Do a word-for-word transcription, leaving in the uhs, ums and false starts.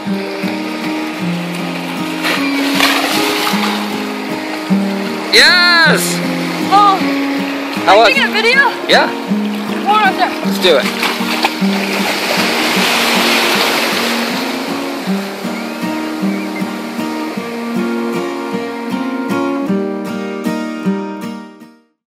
Yes! Oh! How Are was you taking a video? Yeah. Hold on there. Let's do it.